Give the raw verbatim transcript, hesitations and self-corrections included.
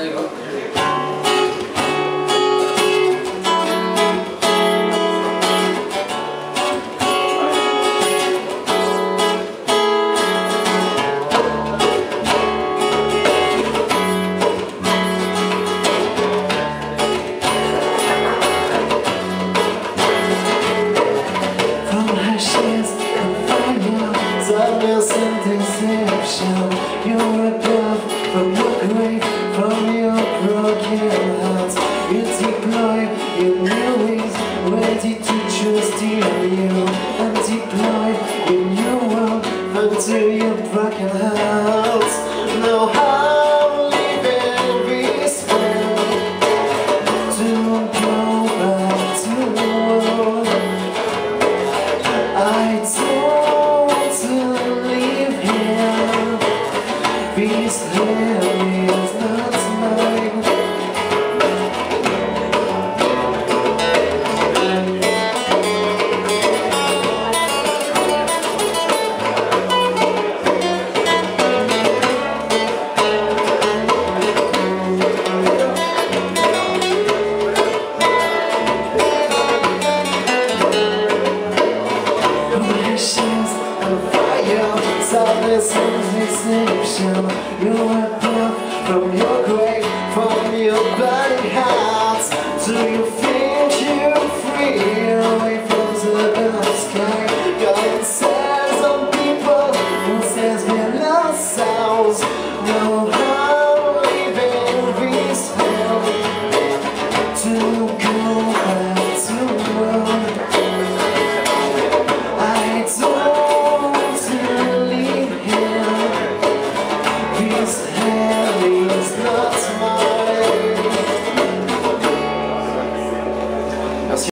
Sadness and deception, you're a breath from your grave, from your broken heart. You deploy your new wings, ready to trust in you, and deploy your new world unto your broken heart. Now I'm leaving this world to go back to the world. I don't live here. This land is not mine. Sadness and deception, you are born from your grave, from your burning heart to your